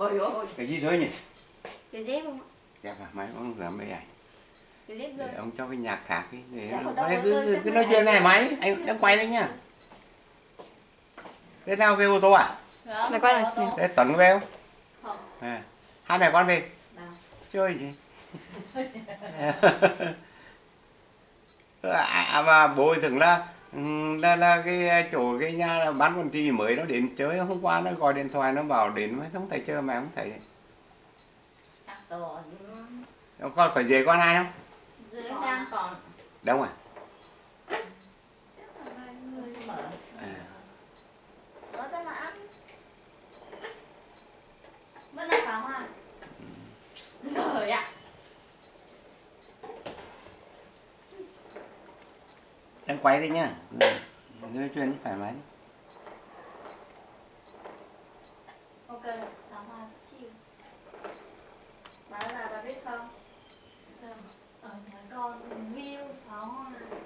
Ôi ôi. Cái gì rơi nhỉ? Cái dép không ạ? Dẹp à, máy ông rửa mấy ảnh. Cái dép rơi. Để ông cho cái nhạc khác đi. Để cứ nói chuyện này máy, anh đang quay đấy nhá. Thế nào về ô tô à? Mày quay lại chị. Thế Tuấn về không? Không. À, hai mẹ con về. Nào. Chơi gì? Mà bố tưởng là cái chỗ cái nhà là bán con gì mới nó đến chơi, hôm qua nó gọi điện thoại nó bảo đến mà không thấy chơi mà không thấy. Chắc rồi. Con có về con ai không? Dưới đang còn. Đâu à? Mở. Có ra mà ăn. Vẫn là pháo hoa. Rồi ạ. Đang quay đi nhá. Nói chuyện thoải mái. Ok, pháo hoa chill. Bà biết không? Ở nhà con view pháo hoa.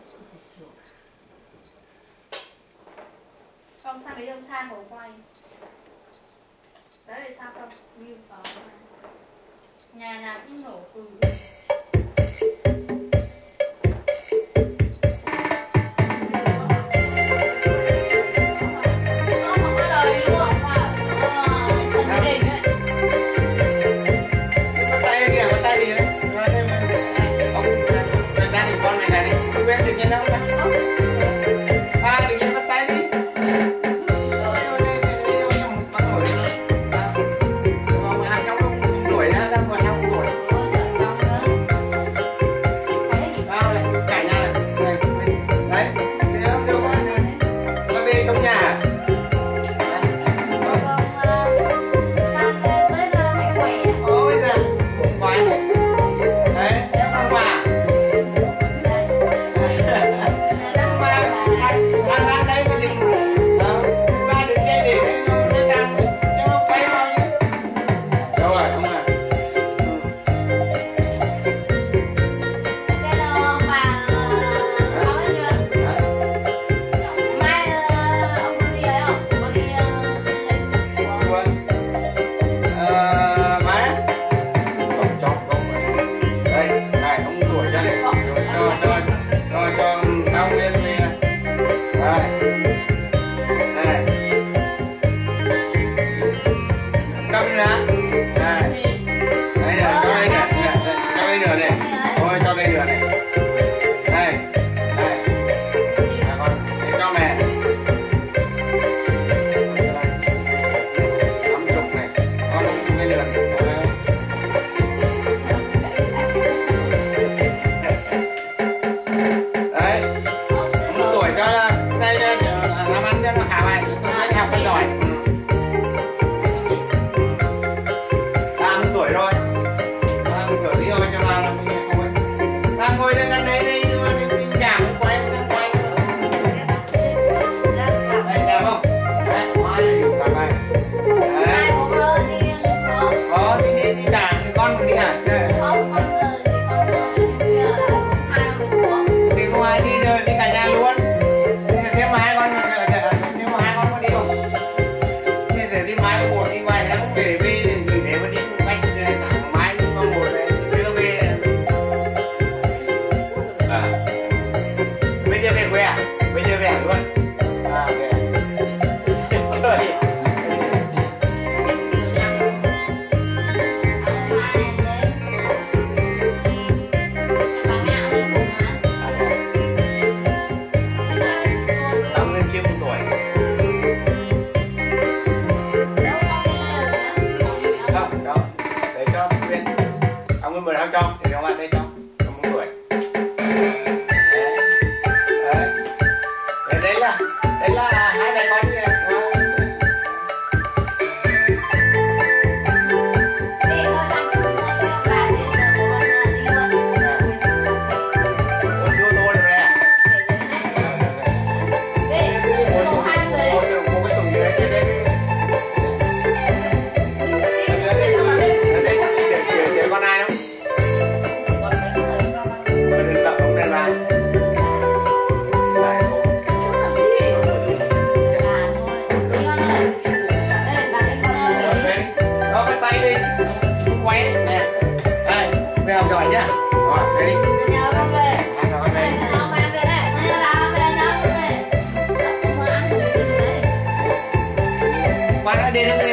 Không sang đấy ông than ngồi quay. Đấy là sao không? View pháo hoa. Nhà nào cũng nổ cười. nhá. Rồi, về đi. Nhờ con về. Hai rồi về. Này, nào mẹ về đây. Này là về nhá, con về. Không có ăn gì đấy. Qua đã đi